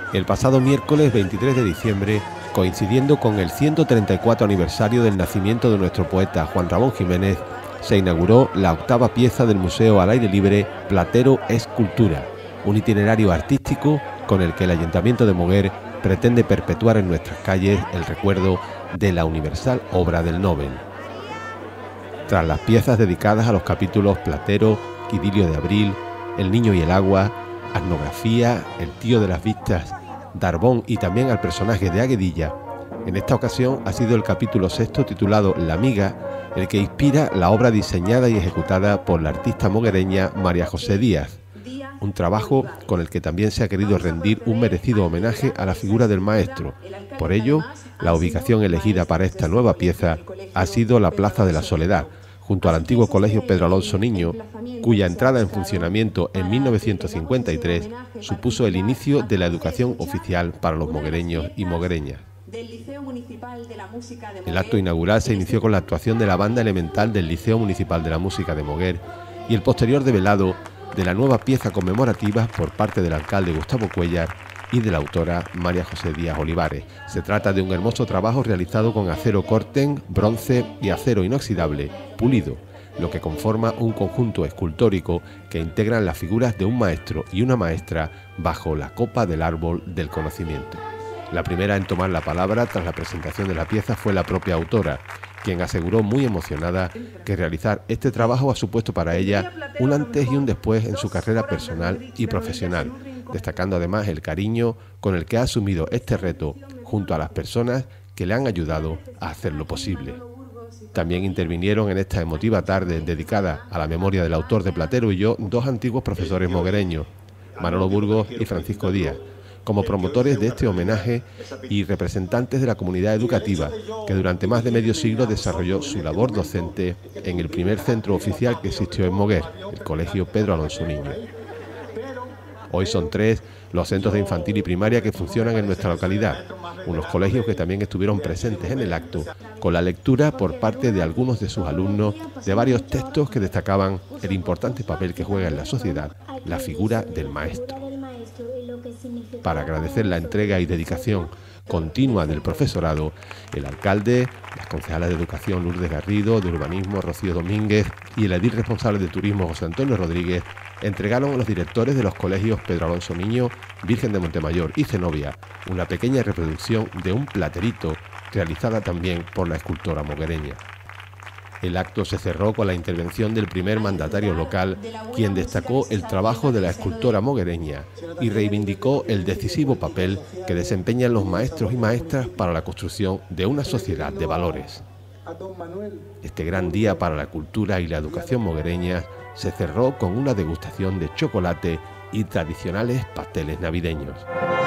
El pasado miércoles 23 de diciembre, coincidiendo con el 134 aniversario del nacimiento de nuestro poeta Juan Ramón Jiménez, se inauguró la octava pieza del Museo al Aire Libre Platero es Cultura, un itinerario artístico con el que el Ayuntamiento de Moguer pretende perpetuar en nuestras calles el recuerdo de la universal obra del Nobel. Tras las piezas dedicadas a los capítulos Platero, Idilio de Abril, El niño y el agua, Etnografía, El tío de las vistas, Darbón y también al personaje de Aguedilla, en esta ocasión ha sido el capítulo sexto titulado La Amiga el que inspira la obra diseñada y ejecutada por la artista moguereña María José Díaz, un trabajo con el que también se ha querido rendir un merecido homenaje a la figura del maestro. Por ello, la ubicación elegida para esta nueva pieza ha sido la Plaza de la Soledad, junto al antiguo Colegio Pedro Alonso Niño, cuya entrada en funcionamiento en 1953 supuso el inicio de la educación oficial para los moguereños y moguereñas. El acto inaugural se inició con la actuación de la banda elemental del Liceo Municipal de la Música de Moguer y el posterior develado de la nueva pieza conmemorativa por parte del alcalde Gustavo Cuéllar y de la autora María José Díaz Olivares. Se trata de un hermoso trabajo realizado con acero corten, bronce y acero inoxidable pulido, lo que conforma un conjunto escultórico que integran las figuras de un maestro y una maestra bajo la copa del árbol del conocimiento. La primera en tomar la palabra tras la presentación de la pieza fue la propia autora, quien aseguró muy emocionada que realizar este trabajo ha supuesto para ella un antes y un después en su carrera personal y profesional, destacando además el cariño con el que ha asumido este reto junto a las personas que le han ayudado a hacerlo posible. También intervinieron en esta emotiva tarde dedicada a la memoria del autor de Platero y yo dos antiguos profesores moguereños, Manolo Burgos y Francisco Díaz, como promotores de este homenaje y representantes de la comunidad educativa que durante más de medio siglo desarrolló su labor docente en el primer centro oficial que existió en Moguer, el Colegio Pedro Alonso Niño. Hoy son 3 los centros de infantil y primaria que funcionan en nuestra localidad, unos colegios que también estuvieron presentes en el acto, con la lectura por parte de algunos de sus alumnos de varios textos que destacaban el importante papel que juega en la sociedad la figura del maestro. Para agradecer la entrega y dedicación continua del profesorado, el alcalde, las concejalas de Educación Lourdes Garrido, de Urbanismo Rocío Domínguez y el edil responsable de Turismo José Antonio Rodríguez entregaron a los directores de los colegios Pedro Alonso Niño, Virgen de Montemayor y Zenobia una pequeña reproducción de un platerito realizada también por la escultora moguereña. El acto se cerró con la intervención del primer mandatario local, quien destacó el trabajo de la escultora moguereña y reivindicó el decisivo papel que desempeñan los maestros y maestras para la construcción de una sociedad de valores. Este gran día para la cultura y la educación moguereña se cerró con una degustación de chocolate y tradicionales pasteles navideños.